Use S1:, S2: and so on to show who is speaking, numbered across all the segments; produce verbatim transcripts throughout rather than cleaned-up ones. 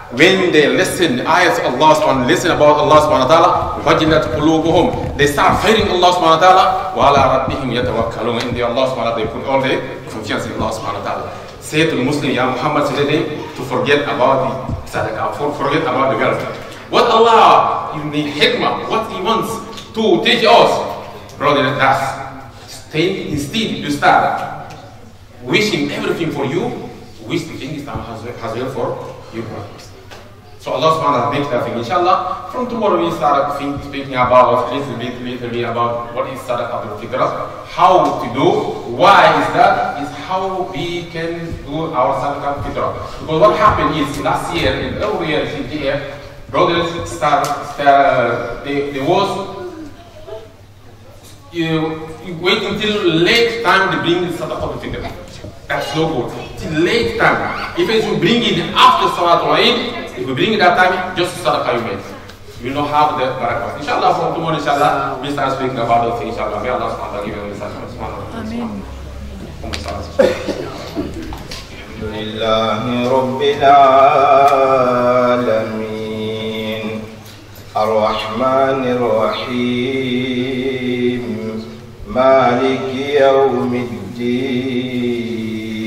S1: when they listen ayahs of Allah subhanahu wa ta'ala, listen about Allah subhanahu wa ta'ala, wajilat qulubuhum, they start fearing Allah subhanahu wa ta'ala, wa ala rabbihim yatawakkalun, and they Allah subhanahu wa ta'ala, they put all their confiance in Allah subhanahu wa ta'ala. Say to the Muslim, Ya Muhammad, today, to forget about the sadaqah, forget about the wealth. What Allah, in the hikmah, what He wants to teach us, brother, that's stay, instead you start wishing everything for you, wish the thing is done as well for you, brothers. So Allah subhanahu wa ta'ala makes that thing. Inshallah, from tomorrow we start think, speaking about, little bit, little bit about what is sadaqah al-fitr, how to do, why is that, is how we can do our sadaqah al-fitr. Because what happened is, last year, in every year, in the year, brothers start, start there, there was, you, you wait until late time to bring the sadaqah al-fitr. That's no good. Till late time. If you bring it after Salat al-Eid, if you bring it that time, just sadaqah you made. You will not have the barakah. Inshallah, from tomorrow, inshallah, we start speaking about those things. Inshallah, may Allah subhanahu wa ta'ala give you the Amen.
S2: Alhamdulillahi Rabbil Alameen, Ar-Rahmanir Rahim, Maliki Yawmiddin.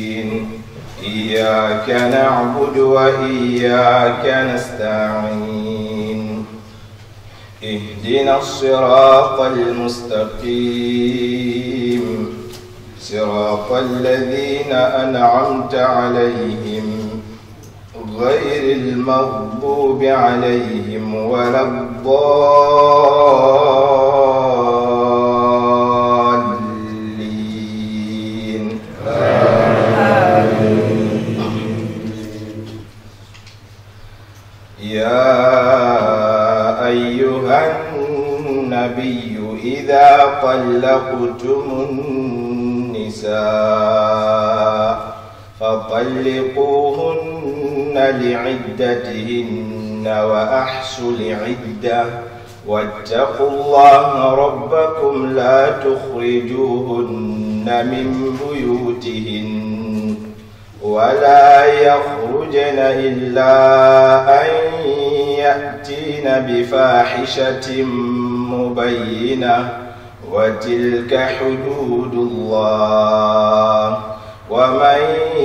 S2: إياك نعبد وإياك نستعين اهدنا الصراط المستقيم صراط الذين أنعمت عليهم غير المغضوب عليهم ولا الضالين. يا أيها النبي إذا طلقتم النساء فطلقوهن لعدتهن وأحصوا العدة واتقوا الله ربكم لا تخرجوهن من بيوتهن ولا يخرجن إلا أن يأتين بفاحشة مبينة وتلك حدود الله ومن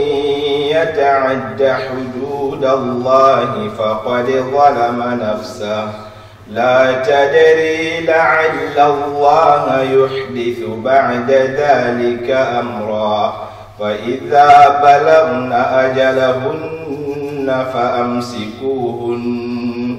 S2: يتعد حدود الله فقد ظلم نفسه لا تدري لعل الله يحدث بعد ذلك أمرا فإذا بلغن أجلهن فأمسكوهن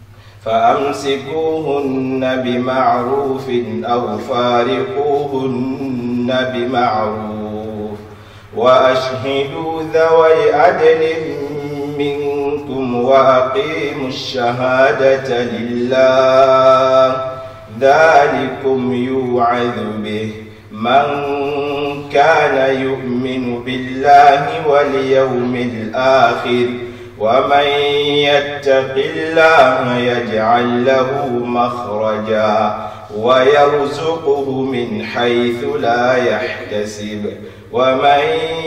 S2: فأمسكوهن بمعروف أو فارقوهن بمعروف وأشهدوا ذوي عدل منكم وأقيموا الشهادة لله ذلكم يوعظ به من كان يؤمن بالله واليوم الآخر ومن يتق الله يجعل له مخرجا ويرزقه من حيث لا يحتسب ومن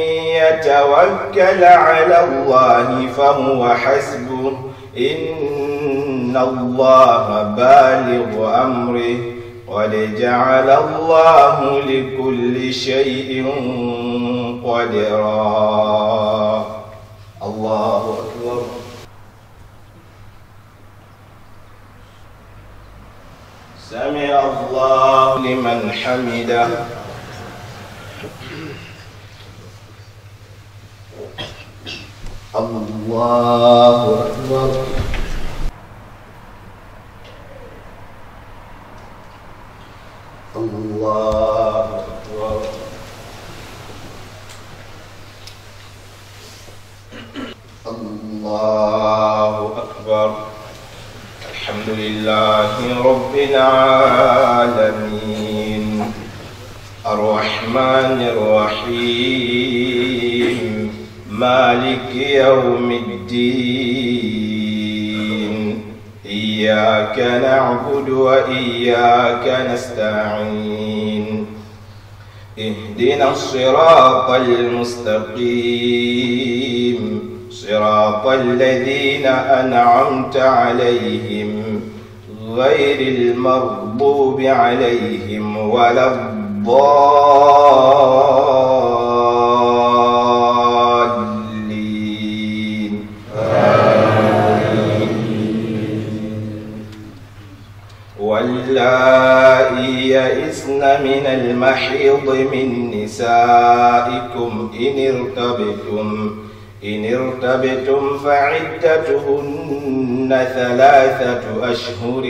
S2: يتوكل على الله فهو حسبه إن الله بالغ أمره قد جعل الله لكل شيء قدرا. الله أكبر. سمع الله لمن حمده. الله أكبر. الله أكبر. الله أكبر. الحمد لله رب العالمين الرحمن الرحيم مالك يوم الدين إياك نعبد وإياك نستعين اهدنا الصراط المستقيم صراط الذين أنعمت عليهم غير المغضوب عليهم ولا الضالين. واللائي يئسن من المحيض من نسائكم إن ارتبتم إن ارتبتم فعدتهن ثلاثة أشهر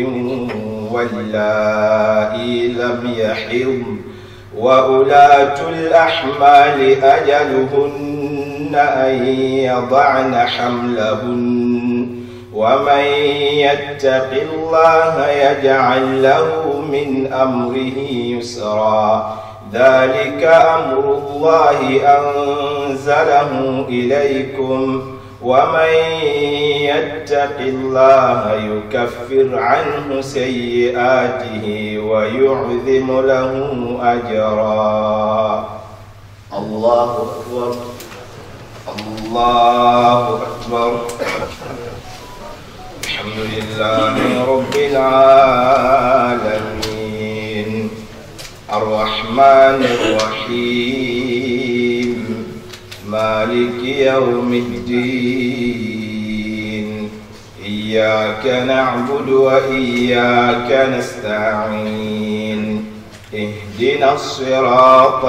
S2: واللائي لم يحضن وأولاة الأحمال أجلهن أن يضعن حملهن ومن يتق الله يجعل له من أمره يسرا ذلك أمر الله أنزله إليكم ومن يتق الله يكفر عنه سيئاته ويعظم له أجرا. الله أكبر الله أكبر. الحمد لله رب العالمين الرحمن الرحيم مالك يوم الدين إياك نعبد وإياك نستعين اهدنا الصراط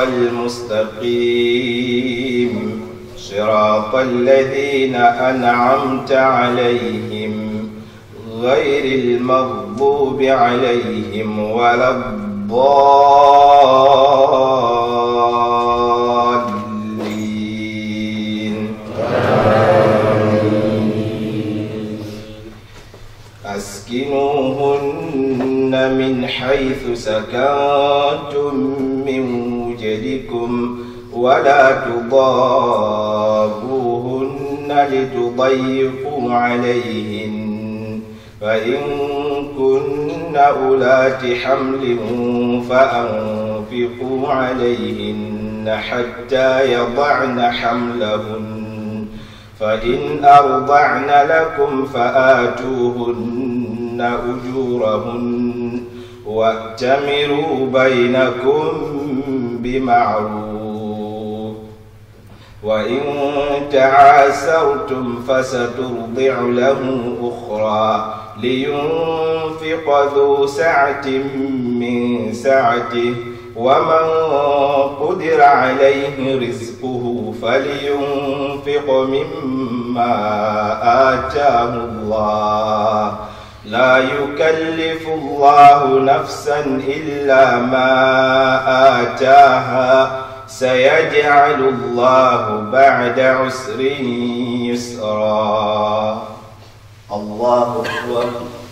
S2: المستقيم صراط الذين أنعمت عليهم غير المغضوب عليهم ولا الضالين. أسكنوهن من حيث سكنتم من وجدكم ولا تضاروهن لتضيقوا عليهن فإن كن أولات حمل فأنفقوا عليهن حتى يضعن حملهن فإن أرضعن لكم فآتوهن أجورهن وأتمروا بينكم بمعروف وإن تعاسرتم فسترضع له أخرى لينفق ذو سعة من سعته ومن قدر عليه رزقه فلينفق مما آتاه الله لا يكلف الله نفسا إلا ما آتاها سيجعل الله بعد عسر يسرا. الله أكبر.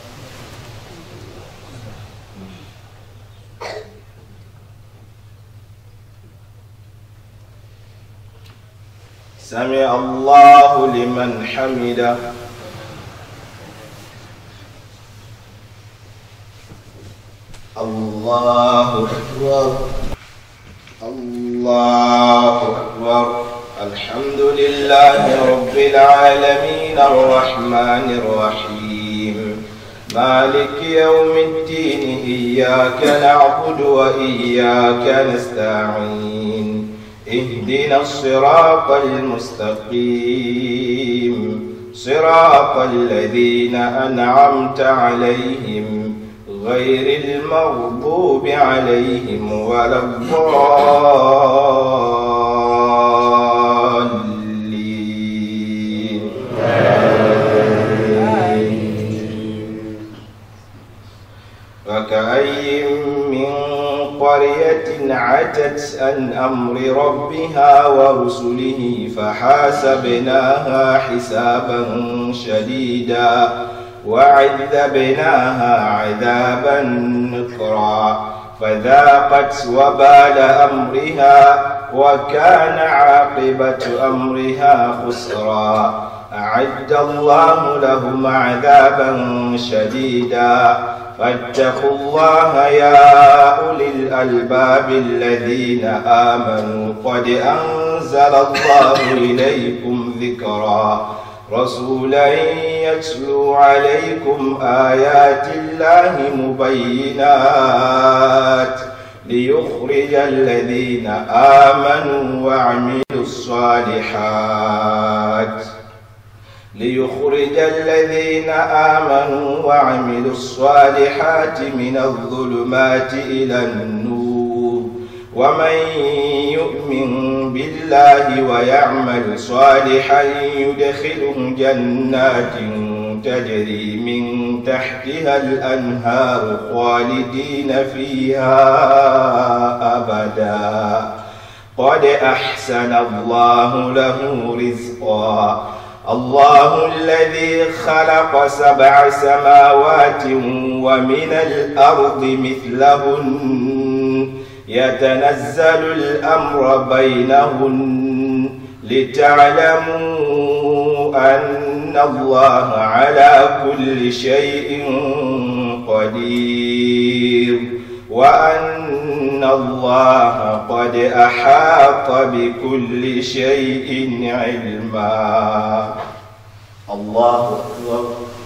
S2: سمع الله لمن حمده. الله أكبر الله أكبر. الحمد لله رب العالمين الرحمن الرحيم مالك يوم الدين إياك نعبد وإياك نستعين اهدنا الصراط المستقيم صراط الذين أنعمت عليهم غير المغضوب عليهم ولا الضالين. فكأي من قرية عتت عن أمر ربها ورسله فحاسبناها حسابا شديدا وعذبناها عذابا نكرا فذاقت وبال أمرها وكان عاقبة أمرها خسرا أعد الله لهم عذابا شديدا فاتقوا الله يا أولي الألباب الذين آمنوا قد أنزل أنزل الله إليكم ذكرا رسولا يتلو عليكم آيات الله مبينات ليخرج الذين آمنوا وعملوا الصالحات ليخرج الذين آمنوا وعملوا الصالحات من الظلمات إلى النور ومن يؤمن بالله ويعمل صالحا يدخله جنات تجري من تحتها الأنهار خالدين فيها أبدا قد أحسن الله له رزقا الله الذي خلق سبع سماوات ومن الأرض مثلهن يتنزل الأمر بينهن لتعلموا أن الله على كل شيء قدير وأن الله قد أحاط بكل شيء علما. الله أكبر.